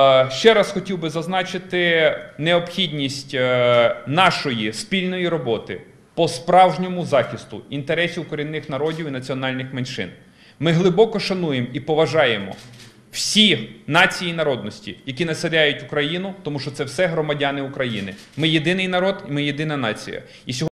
Ще раз хотів би зазначити необхідність нашої спільної роботи по справжньому захисту інтересів корінних народів і національних меншин. Ми глибоко шануємо і поважаємо всі нації і народності, які населяють Україну, тому що це все громадяни України. Ми єдиний народ і ми єдина нація.